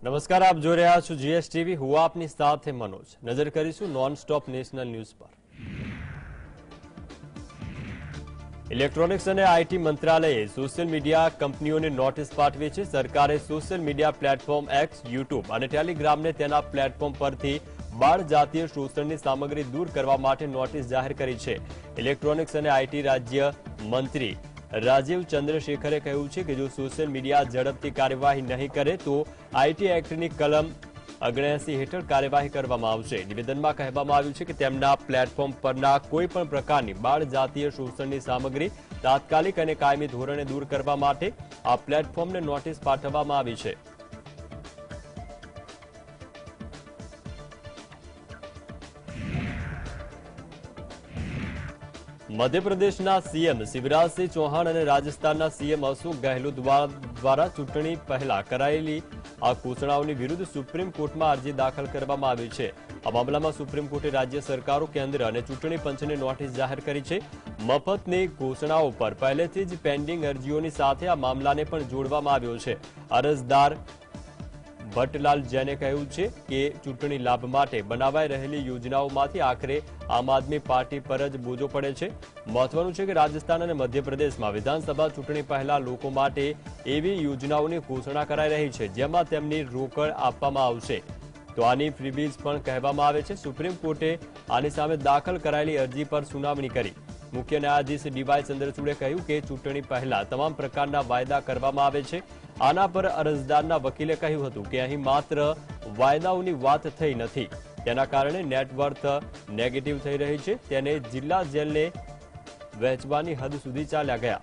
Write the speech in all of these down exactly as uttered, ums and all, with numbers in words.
નમસ્કાર, આપ જોઈ રહ્યા છો જીએસટીવી. હું આપની સાથે મનોજ. નજર કરીશું નોન સ્ટોપ નેશનલ ન્યૂઝ પર. ઇલેક્ટ્રોનિક્સ અને આઈટી મંત્રાલયે સોશિયલ મીડિયા કંપનીઓને નોટિસ પાઠવી છે. સરકારે social media platform X, YouTube અને ટેલિગ્રામને તેના પ્લેટફોર્મ પરથી બાળ જાતીય શોષણની સામગ્રી દૂર કરવા માટે નોટિસ જાહેર કરી છે. ઇલેક્ટ્રોનિક્સ અને આઈટી રાજ્ય મંત્રી રાજીવ ચંદ્રશેખરે કહ્યું છે કે જો સોશિયલ મીડિયા ઝડપથી કાર્યવાહી નહીં કરે તો આઈટી એક્ટની કલમ ઓગણએંસી હેઠળ કાર્યવાહી કરવામાં આવશે. નિવેદનમાં કહેવામાં આવ્યું છે કે તેમના પ્લેટફોર્મ પરના કોઈપણ પ્રકારની બાળ જાતીય શોષણની સામગ્રી તાત્કાલિક અને કાયમી ધોરણે દૂર કરવા માટે આ પ્લેટફોર્મને નોટિસ પાઠવવામાં આવી છે. મધ્યપ્રદેશના સીએમ શિવરાજસિંહ ચૌહાણ અને રાજસ્થાનના સીએમ અશોક ગહેલોત દ્વારા ચૂંટણી પહેલા કરાયેલી આ ઘોષણાઓની વિરુદ્ધ સુપ્રીમ કોર્ટમાં અરજી દાખલ કરવામાં આવી છે. આ મામલામાં સુપ્રીમ કોર્ટે રાજ્ય સરકારો, કેન્દ્ર અને ચૂંટણી પંચને નોટિસ જાહેર કરી છે. મફતની ઘોષણાઓ પર પહેલેથી જ પેન્ડિંગ અરજીઓની સાથે આ મામલાને પણ જોડવામાં આવ્યો છે. અરજદાર ભટ્ટલાલ જૈને કહ્યું છે કે ચૂંટણી લાભ માટે બનાવાઈ રહેલી યોજનાઓમાંથી આખરે આમ આદમી પાર્ટી પર જ બોજો પડે છે. મહત્વનું છે કે રાજસ્થાન અને મધ્યપ્રદેશમાં વિધાનસભા ચૂંટણી પહેલા લોકો માટે એવી યોજનાઓની ઘોષણા કરાઈ રહી છે જેમાં તેમની રોકડ આપવામાં આવશે, તો આની ફ્રીબીઝ પણ કહેવામાં આવે છે. સુપ્રીમ કોર્ટે આની સામે દાખલ કરાયેલી અરજી પર સુનાવણી કરી. મુખ્ય ન્યાયાધીશ ડીવાય ચંદ્રચૂડે કહ્યું કે ચૂંટણી પહેલા તમામ પ્રકારના વાયદા કરવામાં આવે છે. આના પર અરજદારના વકીલે કહ્યું હતું કે અહીં માત્ર વાયદાઓની વાત થઈ નથી, તેના કારણે નેટવર્થ નેગેટિવ થઈ રહી છે. તેને જિલ્લા જેલને વહેંચવાની હદ સુધી ચાલ્યા ગયા.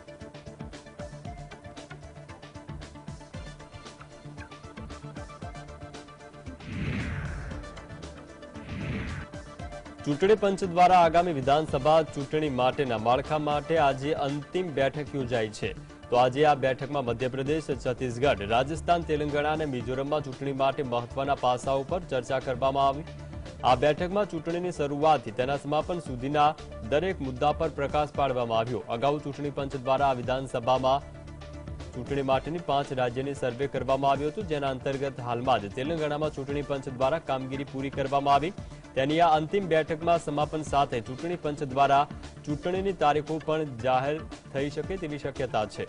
ચૂંટણી પંચ દ્વારા આગામી વિધાનસભા ચૂંટણી માટેના માળખા માટે આજે અંતિમ બેઠક યોજાઈ છે. તો આજે આ બેઠકમાં મધ્યપ્રદેશ, છત્તીસગઢ, રાજસ્થાન, તેલંગાણા અને મિઝોરમમાં ચૂંટણી માટે મહત્વના પાસાઓ પર ચર્ચા કરવામાં આવી. આ બેઠકમાં ચૂંટણીની શરૂઆતથી તેના સમાપન સુધીના દરેક મુદ્દા પર પ્રકાશ પાડવામાં આવ્યો. અગાઉ ચૂંટણી પંચ દ્વારા વિધાનસભામાં ચૂંટણી માટેની પાંચ રાજ્યની સર્વે કરવામાં આવ્યું હતું, જેના અંતર્ગત હાલમાં જ તેલંગાણામાં ચૂંટણી પંચ દ્વારા કામગીરી પૂરી કરવામાં આવી. તેની આ અંતિમ બેઠકમાં સમાપન સાથે ચૂંટણી પંચ દ્વારા ચૂંટણીની તારીખો પણ જાહેર થઈ શકે તેવી શક્યતા છે.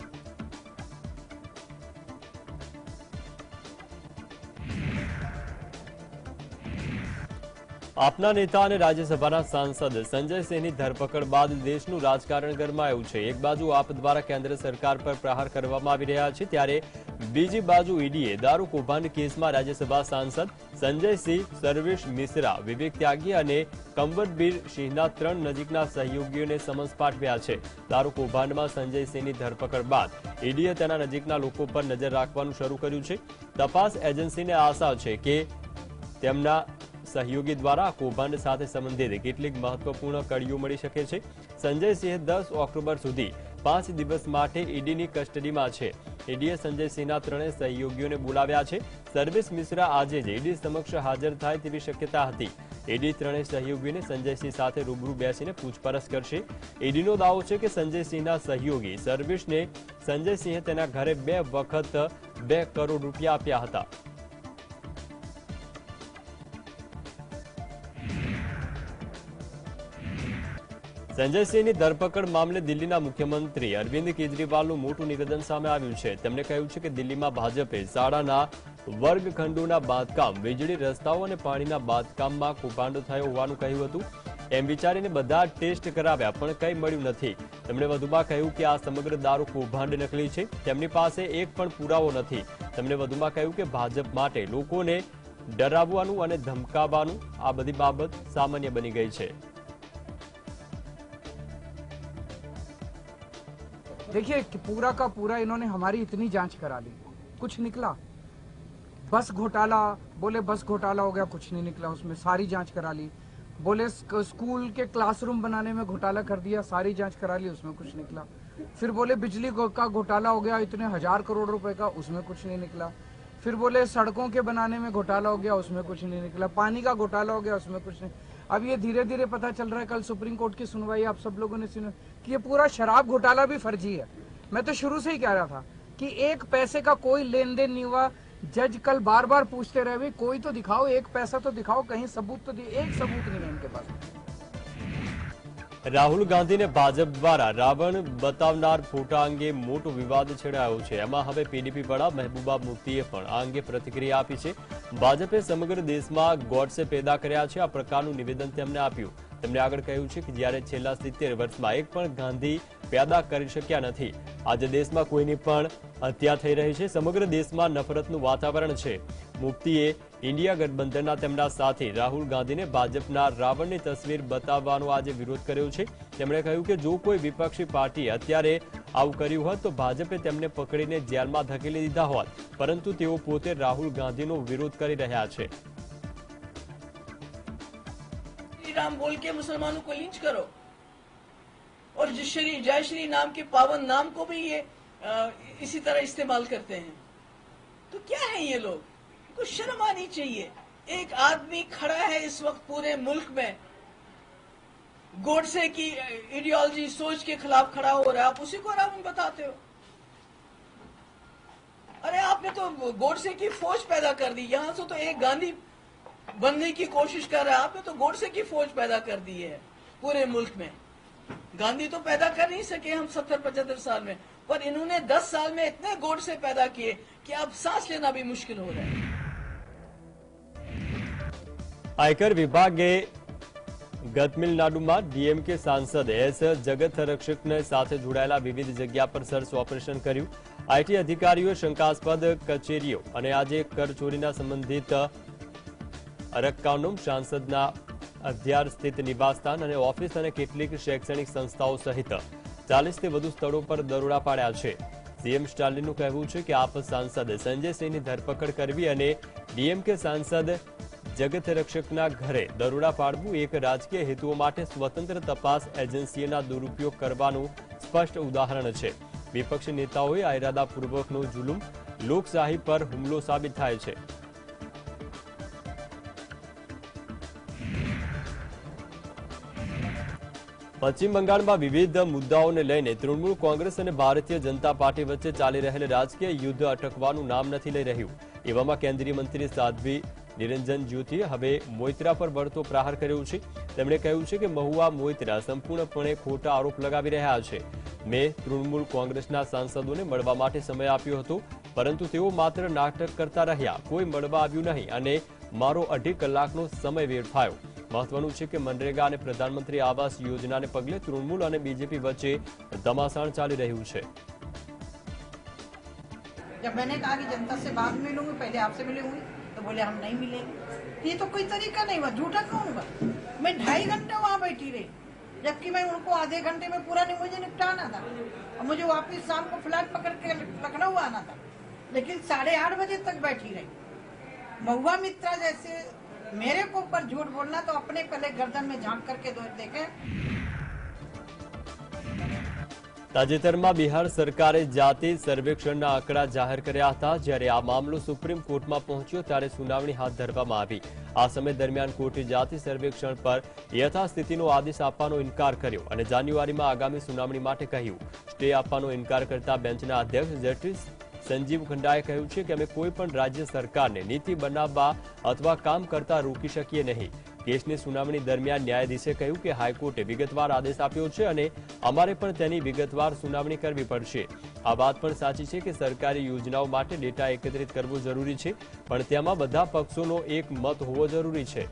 આપના નેતા અને રાજ્યસભાના સાંસદ સંજય સિંહની ધરપકડ બાદ દેશનું રાજકારણ ગરમાયું છે. એક બાજુ આપ દ્વારા કેન્દ્ર સરકાર પર પ્રહાર કરવામાં આવી રહ્યા છે, ત્યારે બીજી બાજુ ઈડીએ દારૂ કૌભાંડ કેસમાં રાજ્યસભા સાંસદ સંજયસિંહ, સર્વેશ મિશ્રા, વિવેક ત્યાગી અને કંવરબીર સિંહના ત્રણ નજીકના સહયોગીઓને સમન્સ પાઠવ્યા છે. દારૂ કૌભાંડમાં સંજયસિંહની ધરપકડ બાદ ઈડીએ તેના નજીકના લોકો પર નજર રાખવાનું શરૂ કર્યું છે. તપાસ એજન્સીને આશા છે કે તેમના સહયોગી દ્વારા કૌભાંડ સાથે સંબંધિત કેટલીક મહત્વપૂર્ણ કડીઓ મળી શકે છે. સંજયસિંહ દસ ઓક્ટોબર સુધી પાંચ દિવસ માટે ઈડીની કસ્ટડીમાં છે. ઈડીએ સંજયસિંહના ત્રણેય સહયોગીઓને બોલાવ્યા છે. સર્વેશ મિશ્રા આજે જ ઈડી સમક્ષ હાજર થાય તેવી શક્યતા હતી. ઈડી ત્રણેય સહયોગીઓને સંજયસિંહ સાથે રૂબરૂ બેસીને પૂછપરછ કરશે. ઈડીનો દાવો છે કે સંજયસિંહના સહયોગી સર્વેશને સંજયસિંહે તેના ઘરે બે વખત બે કરોડ રૂપિયા આપ્યા હતા. સંજયસિંહની ધરપકડ મામલે દિલ્હીના મુખ્યમંત્રી અરવિંદ કેજરીવાલનું મોટું નિવેદન સામે આવ્યું છે. તેમણે કહ્યું છે કે દિલ્હીમાં ભાજપે શાળાના વર્ગખંડોના બાંધકામ, વીજળી, રસ્તાઓ અને પાણીના બાંધકામમાં કૌભાંડ થયો હોવાનું કહ્યું હતું. એમ વિચારીને બધા ટેસ્ટ કરાવ્યા પણ કંઈ મળ્યું નથી. તેમણે વધુમાં કહ્યું કે આ સમગ્ર દારૂ કૌભાંડ નકલી છે. તેમની પાસે એક પણ પુરાવો નથી. તેમણે વધુમાં કહ્યું કે ભાજપ માટે લોકોને ડરાવવાનું અને ધમકાવવાનું આ બધી બાબત સામાન્ય બની ગઈ છે. देखिए पूरा का पूरा इन्होंने हमारी इतनी जांच करा ली, कुछ निकला. बस घोटाला बोले, बस घोटाला हो गया, कुछ नहीं निकला उसमें. सारी जांच करा ली. बोले स्कूल के क्लासरूम बनाने में घोटाला कर दिया, सारी जांच करा ली, उसमें कुछ निकला. फिर बोले बिजली का घोटाला हो गया, इतने हजार करोड़ रुपए का, उसमें कुछ नहीं निकला. फिर बोले सड़कों के बनाने में घोटाला हो गया, उसमें कुछ नहीं निकला. पानी का घोटाला हो गया, उसमें कुछ नहीं. अब ये धीरे धीरे पता चल रहा है, कल सुप्रीम कोर्ट की सुनवाई आप सब लोगों ने सुनी कि ये पूरा शराब घोटाला भी फर्जी है. मैं तो शुरू से ही कह रहा था कि एक पैसे का कोई लेन देन नहीं हुआ. जज कल बार बार पूछते रहे, भाई कोई तो दिखाओ, एक पैसा तो दिखाओ, कहीं सबूत तो दिए, एक सबूत नहीं है इनके पास। રાહુલ ગાંધીને ભાજપ દ્વારા રાવણ બતાવનાર ફોટા અંગે મોટો વિવાદ છેડાયો છે. એમાં હવે પીડીપી વડા મહેબૂબા મુફ્તીએ પણ આ અંગે પ્રતિક્રિયા આપી છે. ભાજપે સમગ્ર દેશમાં ગોડસે પેદા કર્યા છે, આ પ્રકારનું નિવેદન તેમણે આપ્યું. તેમણે આગળ કહ્યું છે કે જ્યારે છેલ્લા સિત્તેર વર્ષમાં એક પણ ગાંધી પેદા કરી શક્યા નથી. આજે દેશમાં કોઈની પણ હત્યા થઈ રહી છે. સમગ્ર દેશમાં નફરતનું વાતાવરણ છે. મુફ્તીએ ઇન્ડિયા ગઠબંધનના તેમના સાથી રાહુલ ગાંધીને ભાજપના રાવણની તસવીર બતાવવાનો આજે વિરોધ કર્યો છે. તેમણે કહ્યું કે જો કોઈ વિપક્ષી પાર્ટી અત્યારે આવું કર્યું હોત તો ભાજપે તેમને પકડીને જેલમાં ધકેલી દીધા હોત, પરંતુ તેઓ પોતે રાહુલ ગાંધીનો વિરોધ કરી રહ્યા છે. श्री राम बोल के मुसलमानों को लिंच करो और जिस श्री जय श्री नाम के पावन नाम को भी ये आ, इसी तरह इस्तेमाल करते हैं. तो क्या है ये लोग, कुछ शर्म आनी चाहिए. एक आदमी खड़ा है इस वक्त पूरे मुल्क में, गोडसे की आइडियोलॉजी सोच के खिलाफ खड़ा हो रहा है, आप उसी को रावण बताते हो. अरे आपने तो गोडसे की फौज पैदा कर दी, यहां से तो एक गांधी बनने की कोशिश कर रहा है, आपने तो गोडसे की फौज पैदा कर दी है पूरे मुल्क में. गांधी तो पैदा कर नहीं सके हम सत्तर पचहत्तर साल में, पर इन्होंने दस साल में इतने गोडसे पैदा किए कि अब सांस लेना भी मुश्किल हो रहा है. આયકર વિભાગે તમિલનાડુમાં ડીએમકે સાંસદ એસ જગત રક્ષકને સાથે જોડાયેલા વિવિધ જગ્યા પર સર્ચ ઓપરેશન કર્યું. આઈટી અધિકારીઓએ શંકાસ્પદ કચેરીઓ અને આજે કરચોરીના સંબંધિત અરક્કાનમ સાંસદના અધ્યાર સ્થિત નિવાસસ્થાન અને ઓફિસ અને કેટલીક શૈક્ષણિક સંસ્થાઓ સહિત ચાલીસથી વધુ સ્થળો પર દરોડા પાડ્યા છે. સીએમ સ્ટાલિનનું કહેવું છે કે આપ સાંસદ સંજય સિંહની ધરપકડ કરવી અને ડીએમકે સાંસદ જગત રક્ષકના ઘરે દરોડા પાડવું એક રાજકીય હેતુઓ માટે સ્વતંત્ર તપાસ એજન્સીઓના દુરુપયોગ કરવાનું સ્પષ્ટ ઉદાહરણ છે. વિપક્ષી નેતાઓએ આ ઇરાદાપૂર્વકનો જુલુમ લોકશાહી પર હુમલો સાબિત થાય છે. પશ્ચિમ બંગાળમાં વિવિધ મુદ્દાઓને લઈને તૃણમૂલ કોંગ્રેસ અને ભારતીય જનતા પાર્ટી વચ્ચે ચાલી રહેલ રાજકીય યુદ્ધ અટકવાનું નામ નથી લઈ રહ્યું. એવામાં કેન્દ્રીય મંત્રી સાધ્વી નિરંજન જ્યોતિએ હવે મોઇત્રા પર વળતો પ્રહાર કર્યો છે. તેમણે કહ્યું છે કે મહુવા મોઇત્રા સંપૂર્ણપણે ખોટા આરોપ લગાવી રહ્યા છે. મેં તૃણમૂલ કોંગ્રેસના સાંસદોને મળવા માટે સમય આપ્યો હતો, પરંતુ તેઓ માત્ર નાટક કરતા રહ્યા, કોઈ મળવા આવ્યું નહીં અને મારો અઢી કલાકનો સમય વેડફાયો. મહત્વનું છે કે મનરેગા અને પ્રધાનમંત્રી આવાસ યોજનાને પગલે તૃણમૂલ અને બીजेपी વચ્ચે ધમાસાણ ચાલી રહ્યું છે. जब मैंने कहा कि जनता से बाद में मिलूंगी, पहले आपसे मिलूंगी, तो बोले हम नहीं मिलेंगे. ये तो कोई तरीका नहीं हुआ, झूठा क्यों हुआ. मैं ढाई घंटे वहाँ बैठी रही, जबकि मैं उनको आधे घंटे में पूरा नहीं मुझे निपटाना था और मुझे वापस शाम को फ्लाइट पकड़ के लखनऊ आना था, लेकिन साढ़े आठ बजे तक बैठी रही. महुआ मित्रा जैसे मेरे को ऊपर झूठ बोलना तो अपने पहले गर्दन में झांक करके देखें. તાજેતરમાં બિહાર સરકારે જાતિ સર્વેક્ષણના આંકડા જાહેર કર્યા હતા. જ્યારે આ મામલો સુપ્રીમ કોર્ટમાં પહોંચ્યો ત્યારે સુનાવણી હાથ ધરવામાં આવી. આ સમય દરમિયાન કોર્ટે જાતિ સર્વેક્ષણ પર યથાસ્થિતિનો આદેશ આપવાનો ઇનકાર કર્યો અને જાન્યુઆરીમાં આગામી સુનાવણી માટે કહ્યું. સ્ટે આપવાનો ઇનકાર કરતા બેન્ચના અધ્યક્ષ જસ્ટિસ સંજીવ ખંડાએ કહ્યું છે કે અમે કોઈ પણ રાજ્ય સરકારને નીતિ બનાવવા અથવા કામ કરતા રોકી શકીએ નહીં. કેસની સુનાવણી દરમિયાન ન્યાયાધીશે કહ્યું કે હાઈકોર્ટે વિગતવાર આદેશ આપ્યો છે અને અમારે પણ તેની વિગતવાર સુનાવણી કરવી પડશે. આ વાત પણ સાચી છે કે સરકારી યોજનાઓ માટે ડેટા એકત્રિત કરવો જરૂરી છે, પણ તેમાં બધા પક્ષોનો એક મત હોવો જરૂરી છે.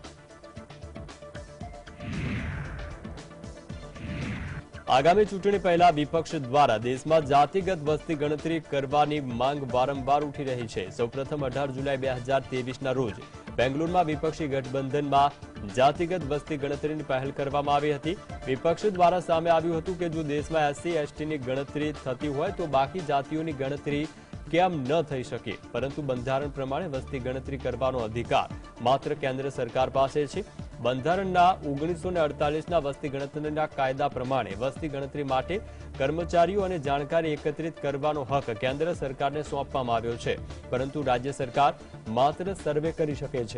આગામી ચૂંટણી પહેલા વિપક્ષ દ્વારા દેશમાં જાતિગત વસ્તી ગણતરી કરવાની માંગ વારંવાર ઉઠી રહી છે. સૌપ્રથમ અઢાર જુલાઈ બે હજાર ત્રેવીસના રોજ બેંગ્લોરમાં વિપક્ષી ગઠબંધનમાં જાતિગત વસ્તી ગણતરીની પહેલ કરવામાં આવી હતી. વિપક્ષ દ્વારા સામે આવ્યું હતું કે જો દેશમાં એસસી એસટીની ગણતરી થતી હોય તો બાકી જાતિઓની ગણતરી કેમ ન થઈ શકે, પરંતુ બંધારણ પ્રમાણે વસ્તી ગણતરી કરવાનો અધિકાર માત્ર કેન્દ્ર સરકાર પાસે છે. બંધારણના ઓગણીસો ને અડતાલીસના વસ્તી ગણતરીના કાયદા પ્રમાણે વસ્તી ગણતરી માટે કર્મચારીઓ અને જાણકારી એકત્રિત કરવાનો હક કેન્દ્ર સરકારને સોંપવામાં આવ્યો છે, પરંતુ રાજ્ય સરકાર માત્ર સર્વે કરી શકે છે.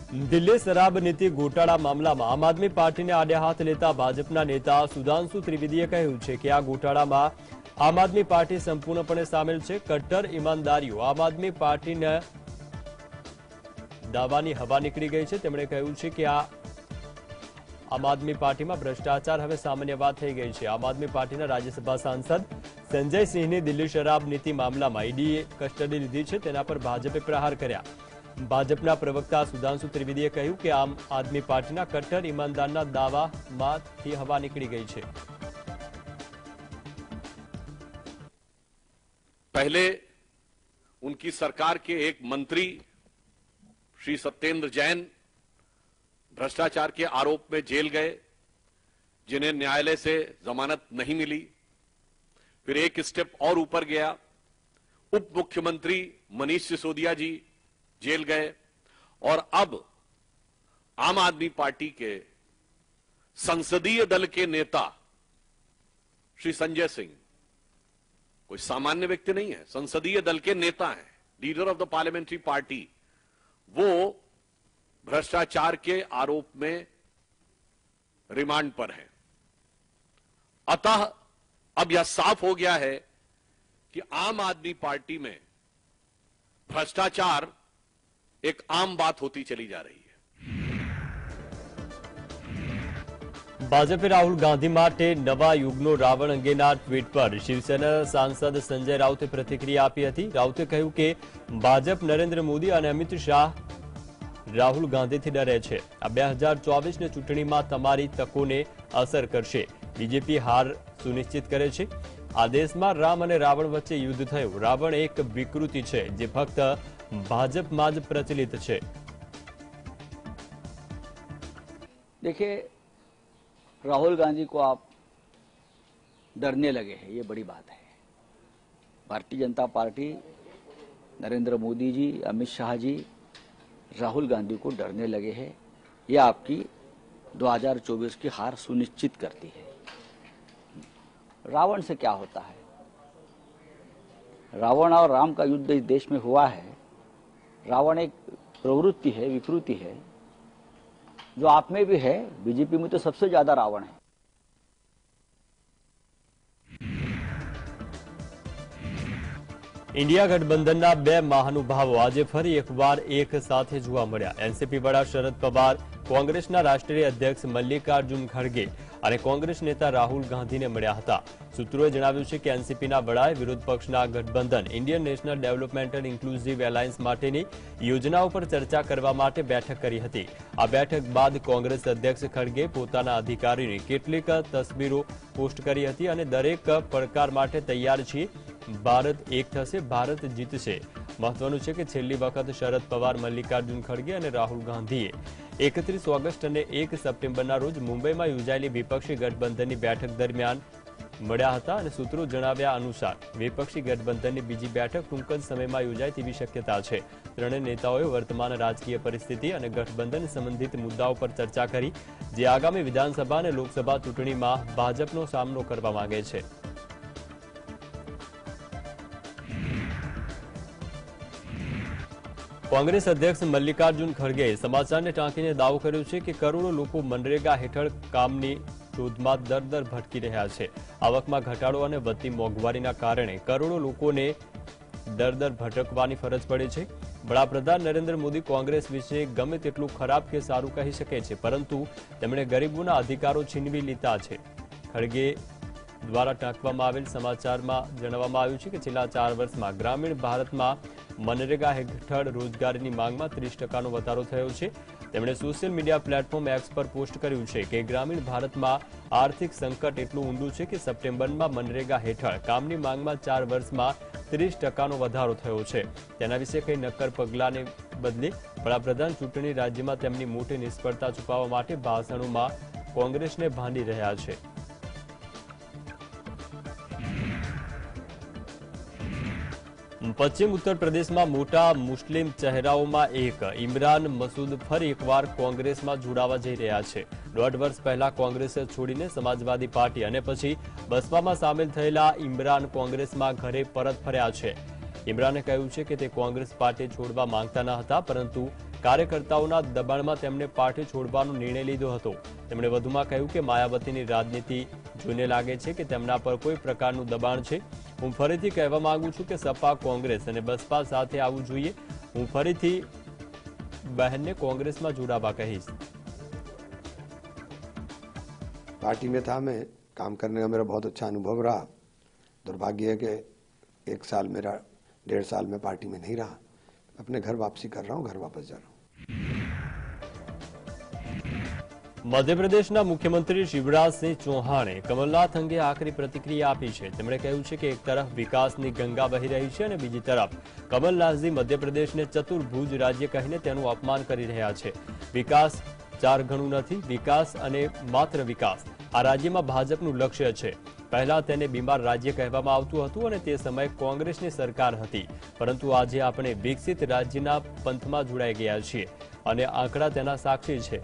દિલ્હી શરાબ નીતિ ગોટાળા મામલામાં આમ આદમી પાર્ટીને આડે હાથ લેતા ભાજપના નેતા સુધાંશુ ત્રિવેદીએ કહ્યું છે કે આ ગોટાળામાં આમ આદમી પાર્ટી સંપૂર્ણપણે સામેલ છે. કટ્ટર ઈમાનદારીઓ આમ આદમી પાર્ટીને દાવાની હવા નીકળી ગઈ છે. તેમણે કહ્યું છે કે આ આમ આદમી પાર્ટીમાં ભ્રષ્ટાચાર હવે સામાન્ય વાત થઈ ગઈ છે. આમ આદમી પાર્ટીના રાજ્યસભા સાંસદ સંજય સિંહની દિલ્હી શરાબ નીતિ મામલામાં ઈડીએ કસ્ટડી લીધી છે, તેના પર ભાજપે પ્રહાર કર્યા. ભાજપના પ્રવક્તા સુધાંશુ ત્રિવેદીએ કહ્યું કે આમ આદમી પાર્ટીના કટ્ટર ઈમાનદારના દાવામાંથી હવા નીકળી ગઈ છે. पहले उनकी सरकार के एक मंत्री श्री सत्येंद्र जैन भ्रष्टाचार के आरोप में जेल गए, जिन्हें न्यायालय से जमानत नहीं मिली. फिर एक स्टेप और ऊपर गया, उप मुख्यमंत्री मनीष सिसोदिया जी जेल गए और अब आम आदमी पार्टी के संसदीय दल के नेता श्री संजय सिंह, कोई सामान्य व्यक्ति नहीं है, संसदीय दल के नेता हैं, leader of the parliamentary party, वो भ्रष्टाचार के आरोप में रिमांड पर हैं. अतः अब यह साफ हो गया है कि आम आदमी पार्टी में भ्रष्टाचार एक आम बात होती चली जा रही है. ભાજપે રાહુલ ગાંધી માટે નવા યુગનો રાવણ અંગેના ટ્વીટ પર શિવસેના સાંસદ સંજય રાઉતે પ્રતિક્રિયા આપી હતી. રાઉતે કહ્યું કે ભાજપ નરેન્દ્ર મોદી અને અમિત શાહ રાહુલ ગાંધીથી ડરે છે. આ બે હજાર ચોવીસની ચૂંટણીમાં તમારી તકોને અસર કરશે. બીજેપી હાર સુનિશ્ચિત કરે છે. આ દેશમાં રામ અને રાવણ વચ્ચે યુદ્ધ થયું. રાવણ એક વિકૃતિ છે જે ફક્ત ભાજપમાં જ પ્રચલિત છે. देखिए, राहुल गांधी को आप डरने लगे हैं, ये बड़ी बात है. भारतीय जनता पार्टी, नरेंद्र मोदी जी, अमित शाह जी राहुल गांधी को डरने लगे हैं. ये आपकी दो हज़ार चौबीस की हार सुनिश्चित करती है. रावण से क्या होता है? रावण और राम का युद्ध इस देश में हुआ है. रावण एक प्रवृत्ति है, विकृति है, जो आप में भी है. बीजेपी में तो सबसे ज्यादा रावण है. ઇન્ડિયા ગઠબંધનના બે મહાનુભાવો આજે ફરી એકવાર એક સાથે જોવા મળ્યા. એનસીપી વડા શરદ પવાર, કોંગ્રેસના રાષ્ટ્રીય અધ્યક્ષ મલ્લિકાર્જુન ખડગે અને કોંગ્રેસ નેતા રાહુલ ગાંધીને મળ્યા હતા. સૂત્રોએ જણાવ્યું છે કે એનસીપીના વડાએ વિરોધ પક્ષના ગઠબંધન Indian National Developmental Inclusive Alliance માટેની યોજનાઓ પર ચર્ચા કરવા માટે બેઠક કરી હતી. આ બેઠક બાદ કોંગ્રેસ અધ્યક્ષ ખડગે પોતાના અધિકારીની કેટલીક તસવીરો પોસ્ટ કરી હતી અને દરેક પડકાર માટે તૈયાર છીએ. ભારત એક થશે, ભારત જીતશે. મહત્વનું છે કે છેલ્લી વખત શરદ પવાર, મલ્લિકાર્જુન ખડગે અને રાહુલ ગાંધીએ એકત્રીસ ઓગસ્ટ અને એક સપ્ટેમ્બરના રોજ મુંબઈમાં યોજાયેલી વિપક્ષી ગઠબંધનની બેઠક દરમિયાન મળ્યા હતા અને સૂત્રો જણાવ્યા અનુસાર વિપક્ષી ગઠબંધનની બીજી બેઠક ટૂંક જ સમયમાં યોજાય તેવી શક્યતા છે. ત્રણેય નેતાઓએ વર્તમાન રાજકીય પરિસ્થિતિ અને ગઠબંધન સંબંધિત મુદ્દાઓ પર ચર્ચા કરી, જે આગામી વિધાનસભા અને લોકસભા ચૂંટણીમાં ભાજપનો સામનો કરવા માંગે છે. કોંગ્રેસ અધ્યક્ષ મલ્લિકાર્જુન ખડગેએ સમાચારને ટાંકીને દાવો કર્યો છે કે કરોડો લોકો મનરેગા હેઠળ કામની શોધમાં દર દર ભટકી રહ્યા છે. આવકમાં ઘટાડો અને વધતી મોંઘવારીના કારણે કરોડો લોકોને દર દર ભટકવાની ફરજ પડે છે. વડાપ્રધાન નરેન્દ્ર મોદી કોંગ્રેસ વિશે ગમે તેટલું ખરાબ કે સારું કહી શકે છે, પરંતુ તેમણે ગરીબોના અધિકારો છીનવી લીધા છે. ખડગે દ્વારા ટાંકવામાં આવેલ સમાચારમાં જણાવવામાં આવ્યું છે કે છેલ્લા ચાર વર્ષમાં ગ્રામીણ ભારતમાં મનરેગા હેઠળ રોજગારીની માંગમાં ત્રીસ ટકાનો વધારો થયો છે. તેમણે સોશિયલ મીડિયા પ્લેટફોર્મ એક્સ પર પોસ્ટ કર્યું છે કે ગ્રામીણ ભારતમાં આર્થિક સંકટ એટલું ઊંડું છે કે સપ્ટેમ્બરમાં મનરેગા હેઠળ કામની માંગમાં ચાર વર્ષમાં ત્રીસ ટકાનો વધારો થયો છે. તેના વિશે કંઈ નક્કર પગલાંને બદલે વડાપ્રધાન ચૂંટણી રાજ્યમાં તેમની મોટી નિષ્ફળતા છુપાવવા માટે ભાષણોમાં કોંગ્રેસને ભાંડી રહ્યા છે. પશ્ચિમ ઉત્તર પ્રદેશમાં મોટા મુસ્લિમ ચહેરાઓમાં એક ઇમરાન મસૂદ ફરી એકવાર કોંગ્રેસમાં જોડાવા જઈ રહ્યા છે. દોઢ વર્ષ પહેલા કોંગ્રેસ છોડીને સમાજવાદી પાર્ટી અને પછી બસપામાં સામેલ થયેલા ઇમરાન કોંગ્રેસમાં ઘરે પરત ફર્યા છે. ઇમરાને કહ્યું છે કે તે કોંગ્રેસ પાર્ટી છોડવા માંગતા ન હતા, પરંતુ કાર્યકર્તાઓના દબાણમાં તેમણે પાર્ટી છોડવાનો નિર્ણય લીધો હતો। તેમણે વધુમાં કહ્યું કે માયાવતીની રાજનીતિ જોઈને લાગે છે કે તેમના પર કોઈ પ્રકારનું દબાણ છે। હું ફરીથી કહેવા માંગુ છું કે સપા કોંગ્રેસ અને બસપા સાથે આવવું જોઈએ। હું ફરીથી બહેનને કોંગ્रेसમાં જોડાવા કહીશ। पार्टी में था, मैं काम करने का मेरा बहुत अच्छा अनुभव रहा। दुर्भाग्य है कि एक साल मेरा डेढ़ साल में पार्टी में नहीं रहा। अपने घर वापसी कर रहा हूँ, घर वापस जा रहा हूँ। મધ્યપ્રદેશના મુખ્યમંત્રી શિવરાજસિંહ ચૌહાણે કમલનાથ અંગે આકરી પ્રતિક્રિયા આપી છે। તેમણે કહ્યું છે કે એક તરફ વિકાસની ગંગા વહી રહી છે અને બીજી તરફ કમલનાથજી મધ્યપ્રદેશને ચતુર્ભુજ રાજ્ય કહીને તેનું અપમાન કરી રહ્યા છે। વિકાસ ચાર ગણું નથી, વિકાસ અને માત્ર વિકાસ આ રાજ્યમાં ભાજપનું લક્ષ્ય છે। પહેલા તેને બીમાર રાજ્ય કહેવામાં આવતું હતું અને તે સમયે કોંગ્રેસની સરકાર હતી, પરંતુ આજે આપણે વિકસિત રાજ્યના પંથમાં જોડાઈ ગયા છીએ અને આંકડા તેના સાક્ષી છે।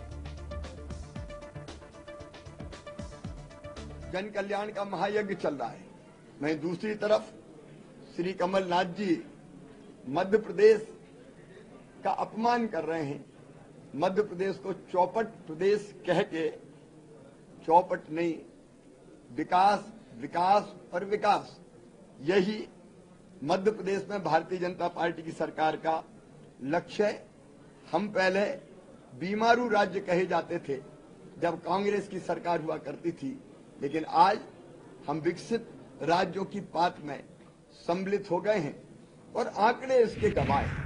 जन कल्याण का महायज्ञ चल रहा है। वहीं दूसरी तरफ श्री कमलनाथ जी मध्य प्रदेश का अपमान कर रहे हैं। मध्य प्रदेश को चौपट प्रदेश कह के, चौपट नहीं, विकास विकास और विकास, यही मध्य प्रदेश में भारतीय जनता पार्टी की सरकार का लक्ष्य है। हम पहले बीमारू राज्य कहे जाते थे जब कांग्रेस की सरकार हुआ करती थी, लेकिन आज हम विकसित राज्यों की बात में सम्मिलित हो गए हैं और आंकड़े इसके गवाह हैं।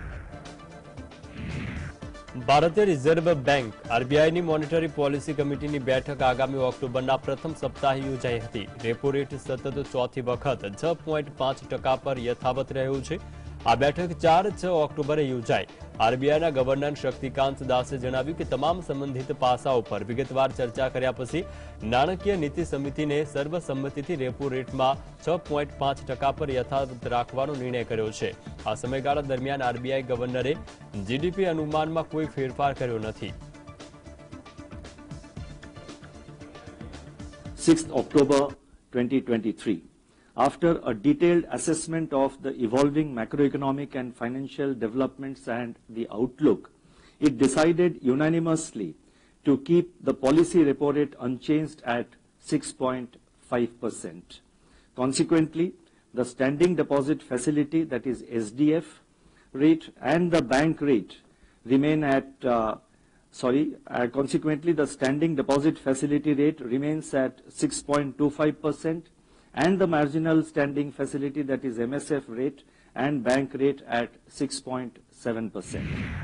ભારતીય રિઝર્વ બેંક આરબીઆઈની મોનેટરી પોલિસી કમિટીની બેઠક આગામી ઓક્ટોબરના પ્રથમ સપ્તાહે યોજાઈ હતી। રેપો રેટ સતત ચોથી વખત છ પોઈન્ટ પાંચ ટકા પર યથાવત રહ્યો છે। આ બેઠક ચાર છ ઓક્ટોબરે યોજાઈ। આરબીઆઈના ગવર્નર શક્તિકાંત દાસે જણાવ્યું કે તમામ સંબંધિત પાસાઓ પર વિગતવાર ચર્ચા કર્યા પછી નાણાકીય નીતિ સમિતિને સર્વસંમતિથી રેપો રેટમાં છ પોઈન્ટ પાંચ ટકા પર યથાવત રાખવાનો નિર્ણય કર્યો છે। આ સમયગાળા દરમિયાન આરબીઆઈ ગવર્નરે જીડીપી અનુમાનમાં કોઈ ફેરફાર કર્યો નથી। sixth October twenty twenty-three. After a detailed assessment of the evolving macroeconomic and financial developments and the outlook, it decided unanimously to keep the policy repo rate unchanged at six point five percent. Consequently, the standing deposit facility, that is S D F rate, and the bank rate remain at, uh, sorry, uh, consequently the standing deposit facility rate remains at six point two five percent. and the marginal standing facility, that is M S F rate, and bank rate at six point seven percent.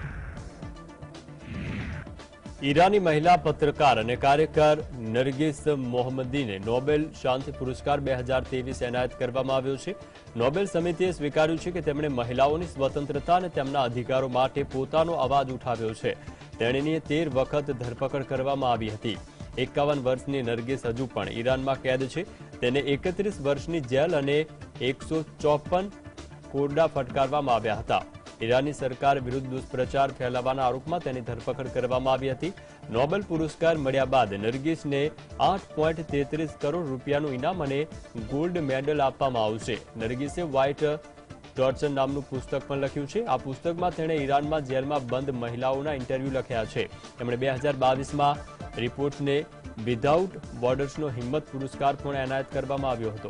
Irani મહિલા પત્રકાર અને કાર્યકર Nargis મોહમ્મદીને Nobel શાંતિ પુરસ્કાર બે હજાર ત્રેવીસ એનાયત કરવામાં આવ્યો છે। નોબેલ સમિતિએ સ્વીકાર્યું છે કે તેમણે મહિલાઓની સ્વતંત્રતા અને તેમના અધિકારો માટે પોતાનો અવાજ ઉઠાવ્યો છે। તેણીની તેર વખત ધરપકડ કરવામાં આવી હતી। એકાવન વર્ષની નરગિસ હજુ પણ ઈરાનમાં કેદ છે। તેને એકત્રીસ વર્ષની જેલ અને એકસો ચોપન કોરડા ફટકારવામાં આવ્યા હતા। ઈરાની સરકાર વિરુદ્ધ દુષ્પ્રચાર ફેલાવવાના આરોપમાં તેની ધરપકડ કરવામાં આવી હતી। નોબેલ પુરસ્કાર મળ્યા બાદ નરગિસને આઠ પોઈન્ટ તેત્રીસ કરોડ રૂપિયાનું ઇનામ અને ગોલ્ડ મેડલ આપવામાં આવશે। નરગિસે વ્હાઇટ ટોર્ચર નામનું પુસ્તક પણ લખ્યું છે। આ પુસ્તકમાં તેણે ઈરાનમાં જેલમાં બંધ મહિલાઓના ઇન્ટરવ્યુ લખ્યા છે। તેમણે બે હજાર બાવીસમાં રિપોર્ટને વિધાઉટ બોર્ડર્સનો હિંમત પુરસ્કાર પણ એનાયત કરવામાં આવ્યો હતો।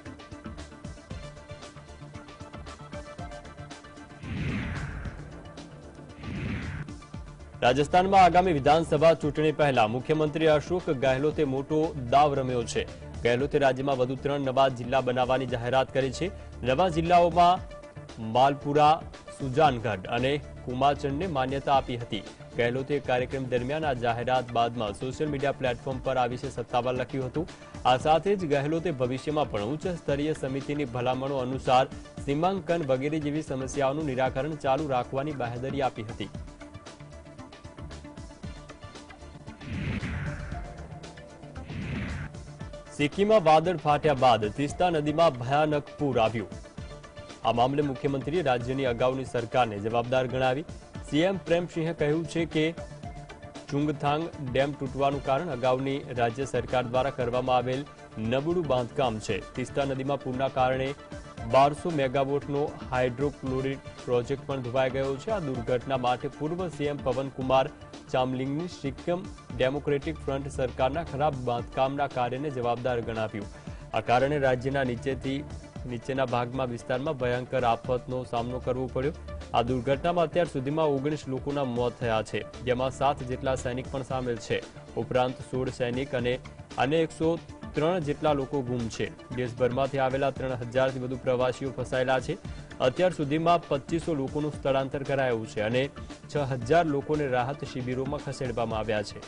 રાજસ્થાનમાં આગામી વિધાનસભા ચૂંટણી પહેલા મુખ્યમંત્રી અશોક ગેહલોતે મોટો દાવ રમ્યો છે। ગેહલોતે રાજ્યમાં વધુ ત્રણ નવા જિલ્લા બનાવવાની જાહેરાત કરી છે। નવા જિલ્લાઓમાં માલપુરા, સુજાનગઢ અને કુમાચંડને માન્યતા આપી હતી। ગેહલોતે કાર્યક્રમ દરમિયાન આ જાહેરાત બાદમાં સોશિયલ મીડિયા પ્લેટફોર્મ પર આ વિશે સત્તાવાર લખ્યું હતું। આ સાથે જ ગેહલોતે ભવિષ્યમાં પણ ઉચ્ચ સ્તરીય સમિતિની ભલામણો અનુસાર સીમાંકન વગેરે જેવી સમસ્યાઓનું નિરાકરણ ચાલુ રાખવાની બાહેધરી આપી હતી। સિક્કિમમાં વાદળ ફાટ્યા બાદ તીસ્તા નદીમાં ભયાનક પૂર આવ્યું। આ મામલે મુખ્યમંત્રીએ રાજ્યની અગાઉની સરકારને જવાબદાર ગણાવી। સીએમ પ્રેમસિંહે કહ્યું છે કે ચુંગથાંગ ડેમ તૂટવાનું કારણ અગાઉની રાજ્ય સરકાર દ્વારા કરવામાં આવેલ નબળું બાંધકામ છે। તીસ્તા નદીમાં પૂરના કારણે બારસો મેગાવોટનો હાઇડ્રોક્લોરિક પ્રોજેક્ટ પણ ધોવાઈ ગયો છે। આ દુર્ઘટના માટે પૂર્વ સીએમ પવનકુમાર ચામલિંગની સિક્કિમ ડેમોક્રેટિક ફ્રન્ટ સરકારના ખરાબ બાંધકામના કાર્યને જવાબદાર ગણાવ્યું। આ કારણે રાજ્યના નીચેથી નીચેના ભાગમાં વિસ્તારમાં ભયંકર આફતનો સામનો કરવો પડ્યો। આ દુર્ઘટનામાં અત્યાર સુધીમાં ઓગણીસ લોકોના મોત થયા છે, જેમાં સાત જેટલા સૈનિક પણ સામેલ છે। ઉપરાંત સોળ સૈનિક અને અન્ય એકસો ત્રણ જેટલા લોકો ગુમ છે। દેશભરમાંથી આવેલા ત્રણ હજારથી વધુ પ્રવાસીઓ ફસાયેલા છે। અત્યાર સુધીમાં પચીસો લોકોનું સ્થળાંતર કરાયું છે અને છ હજાર લોકોને રાહત શિબિરોમાં ખસેડવામાં આવ્યા છે।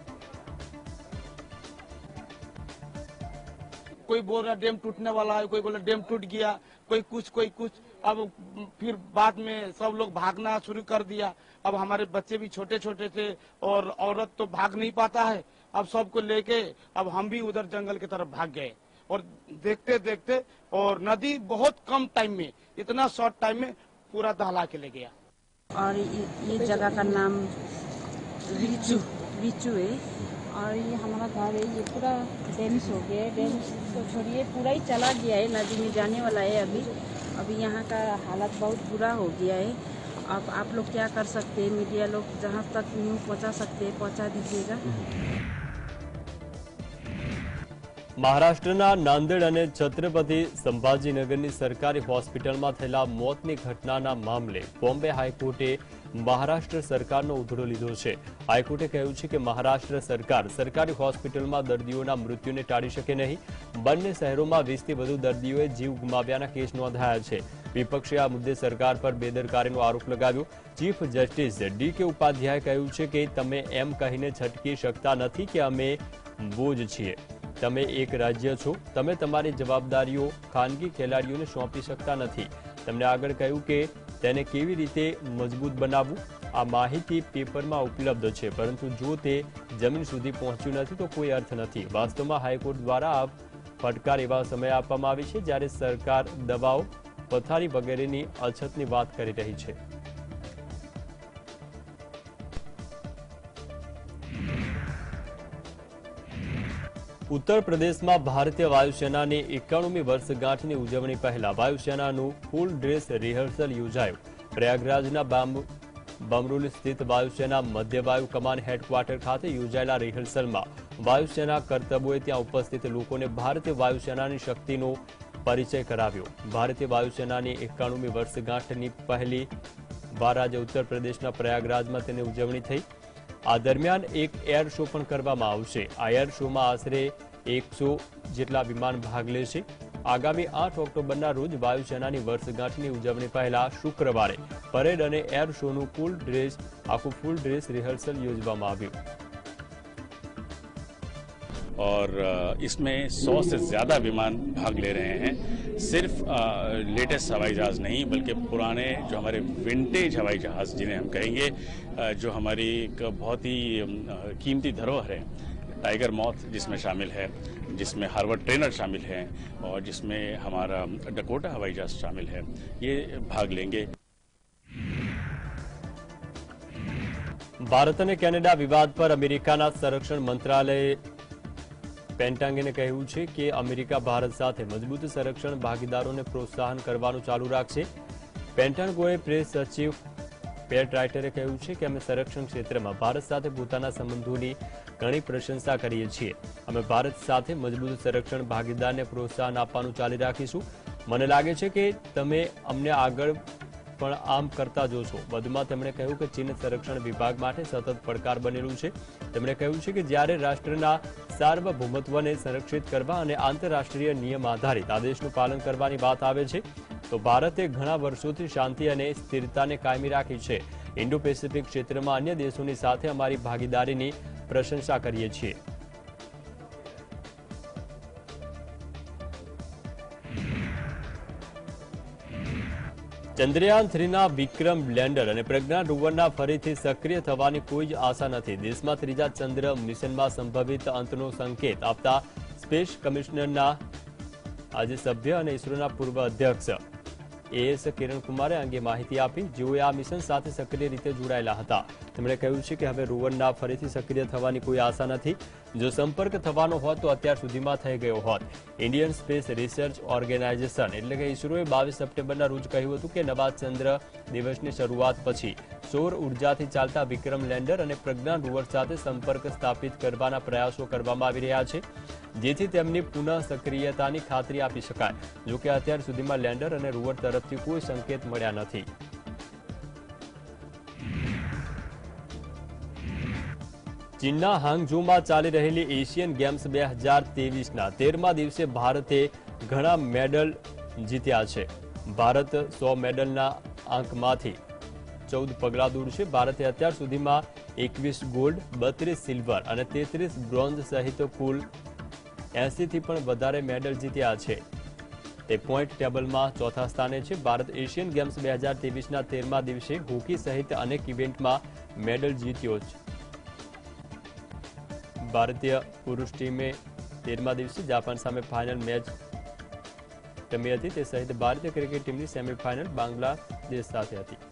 कोई बोल रहा डैम टूटने वाला है, कोई बोला डैम टूट गया, कोई कुछ कोई कुछ। अब फिर बाद में सब लोग भागना शुरू कर दिया। अब हमारे बच्चे भी छोटे छोटे थे और औरत तो भाग नहीं पाता है। अब सबको लेके अब हम भी उधर जंगल की तरफ भाग गए और देखते देखते और नदी बहुत कम टाइम में, इतना शॉर्ट टाइम में पूरा दहला के ले गया। और ये, ये जगह का नाम रिचू रिचू है और ये हमारा घर है। ये पूरा डैमेज हो गया है। डैमेज तो छोड़िए, पूरा ही चला गया है, नदी में जाने वाला है। अभी अभी यहाँ का हालत बहुत बुरा हो गया है। अब आप लोग क्या कर सकते हैं, मीडिया लोग जहाँ तक न्यूज़ पहुँचा सकते हैं पहुँचा दीजिएगा। મહારાષ્ટ્રના નાંદેડ અને છત્રપતિ સંભાજીનગરની સરકારી હોસ્પિટલમાં થયેલા મોતની ઘટનાના મામલે બોમ્બે હાઈકોર્ટે મહારાષ્ટ્ર સરકારનો ઉધડો લીધો છે। હાઈકોર્ટે કહ્યું છે કે મહારાષ્ટ્ર સરકાર સરકારી હોસ્પિટલમાં દર્દીઓના મૃત્યુને ટાળી શકે નહીં। બંને શહેરોમાં વીસથી વધુ દર્દીઓએ જીવ ગુમાવ્યાના કેસ નોંધાયા છે। વિપક્ષે આ મુદ્દે સરકાર પર બેદરકારીનો આરોપ લગાવ્યો। ચીફ જસ્ટિસ ડી કે ઉપાધ્યાયે કહ્યું છે કે તમે એમ કહીને છટકી શકતા નથી કે અમે બોજ છીએ। તમે એક રાજ્ય છો, તમે તમારી જવાબદારીઓ ખાનગી ખેલાડીઓને સોંપી શકતા નથી। તેમણે આગળ કહ્યું કે તેને કેવી રીતે મજબૂત બનાવવું આ માહિતી પેપરમાં ઉપલબ્ધ છે, પરંતુ જો તે જમીન સુધી પહોંચ્યું નથી તો કોઈ અર્થ નથી। વાસ્તવમાં હાઈકોર્ટ દ્વારા આ ફટકાર એવા સમયે આપવામાં આવી છે જ્યારે સરકાર દવાઓ, પથારી વગેરેની અછતની વાત કરી રહી છે। ઉત્તર પ્રદેશમાં ભારતીય વાયુસેનાની એકાણુમી વર્ષગાંઠની ઉજવણી પહેલા વાયુસેનાનું ફૂલ ડ્રેસ રિહર્સલ યોજાયું। પ્રયાગરાજના બમરોલી સ્થિત વાયુસેના મધ્ય વાયુ કમાન્ડ હેડક્વાર્ટર ખાતે યોજાયેલા રિહર્સલમાં વાયુસેના કરતબોએ ત્યાં ઉપસ્થિત લોકોને ભારતીય વાયુસેનાની શક્તિનો પરિચય કરાવ્યો। ભારતીય વાયુસેનાની એકાણુમી વર્ષગાંઠની પહેલી વાર આજે ઉત્તર પ્રદેશના પ્રયાગરાજમાં તેની ઉજવણી થઈ। આ દરમિયાન એક એર શો પણ કરવામાં આવશે। આ એર શોમાં આશરે એકસો જેટલા વિમાન ભાગ લેશે। આગામી આઠ ઓક્ટોબરના રોજ વાયુસેનાની વર્ષગાંઠની ઉજવણી પહેલા શુક્રવારે પરેડ અને એર શોનું ફૂલ ડ્રેસ આખું ફૂલ ડ્રેસ રિહર્સલ યોજવામાં આવ્યું। और इसमें सौ से ज़्यादा विमान भाग ले रहे हैं। सिर्फ लेटेस्ट हवाई जहाज़ नहीं बल्कि पुराने जो हमारे विंटेज हवाई जहाज़ जिन्हें हम कहेंगे, जो हमारी एक बहुत ही कीमती धरोहर है। टाइगर मॉथ जिसमें शामिल है, जिसमें हार्वर्ड ट्रेनर शामिल हैं और जिसमें हमारा डकोटा हवाई जहाज़ शामिल है, ये भाग लेंगे। ભારત અને કેનેડા વિવાદ પર અમેરિકાના સંરક્ષણ મંત્રાલયે પેન્ટાગને કહ્યું છે કે અમેરિકા ભારત સાથે મજબૂત સંરક્ષણ ભાગીદારોને પ્રોત્સાહન કરવાનું ચાલુ રાખશે। પેન્ટાગોએ પ્રેસ સચિવ પેટ રાઇટરે કહ્યું છે કે અમે સંરક્ષણ ક્ષેત્રમાં ભારત સાથે પોતાના સંબંધોની ઘણી પ્રશંસા કરીએ છીએ। અમે ભારત સાથે મજબૂત સંરક્ષણ ભાગીદારને પ્રોત્સાહન આપવાનું ચાલુ રાખીશું। મને લાગે છે કે તમે અમને આગળ પણ આમ કરતા જોશો। વધુમાં તેમણે કહ્યું કે ચીન સંરક્ષણ વિભાગ માટે સતત પડકાર બનેલું છે। તેમણે કહ્યું છે કે જ્યારે રાષ્ટ્રના સાર્વભૌમત્વને સંરક્ષિત કરવા અને આંતરરાષ્ટ્રીય નિયમ આધારિત આદેશનું પાલન કરવાની વાત આવે છે તો ભારતે ઘણા વર્ષોથી શાંતિ અને સ્થિરતાને કાયમી રાખી છે। ઇન્ડો પેસિફિક ક્ષેત્રમાં અન્ય દેશોની સાથે અમારી ભાગીદારીની પ્રશંસા કરીએ છીએ। ચંદ્રયાન થ્રીના વિક્રમ લેન્ડર અને પ્રજ્ઞાન રોવરના ફરીથી સક્રિય થવાની કોઈ જ આશા નથી। દેશમાં ત્રીજા ચંદ્ર મિશનમાં સંભવિત અંતનો સંકેત આપતા સ્પેસ કમિશનરના આજે સભ્ય અને ઇસરોના પૂર્વ અધ્યક્ષ એએસ કિરણકુમારે અંગે માહિતી આપી, જેઓએ આ મિશન સાથે સક્રિય રીતે જોડાયેલા હતા. તેમણે કહ્યું છે કે હવે રોવરના ફરીથી સક્રિય થવાની કોઈ આશા નથી. જો સંપર્ક થવાનો હોત તો અત્યાર સુધીમાં થઈ ગયો હોત. ઇન્ડિયન સ્પેસ રિસર્ચ ઓર્ગેનાઇઝેશન એટલે કે ઇસરોએ બાવીસ સપ્ટેમ્બરના રોજ કહ્યું હતું કે નવા ચંદ્ર દિવસની શરૂઆત પછી સૌર ઉર્જાથી ચાલતા વિક્રમ લેન્ડર અને પ્રજ્ઞાન રોવર સાથે સંપર્ક સ્થાપિત કરવાના પ્રયાસો કરવામાં આવી રહ્યા છે, જેથી તેમની પુનઃ સક્રિયતાની ખાતરી આપી શકાય. જોકે અત્યાર સુધીમાં લેન્ડર અને રોવર તરફથી કોઈ સંકેત મળ્યા નથી. ચીનના હાંગઝોમાં ચાલી રહેલી એશિયન ગેમ્સ બે હજાર ત્રેવીસના તેરમા દિવસે ભારતે ઘણા મેડલ જીત્યા છે. ભારત સો મેડલના આંકમાંથી ચૌદ પગલા દૂર છે. ભારતે અત્યાર સુધીમાં એકવીસ ગોલ્ડ, બત્રીસ સિલ્વર અને તેત્રીસ બ્રોન્ઝ સહિત કુલ એસી થી પણ વધારે મેડલ જીત્યા છે. તે પોઈન્ટ ટેબલમાં ચોથા સ્થાને છે. ભારત એશિયન ગેમ્સ બે હજાર ત્રેવીસના તેરમા દિવસે હોકી સહિત અનેક ઇવેન્ટમાં મેડલ જીત્યો છે. ભારતીય પુરુષ ટીમે તેરમા દિવસે જાપાન સામે ફાઇનલ મેચ રમી હતી. તે સહિત ભારતીય ક્રિકેટ ટીમની સેમીફાઇનલ બાંગ્લાદેશ સાથે હતી.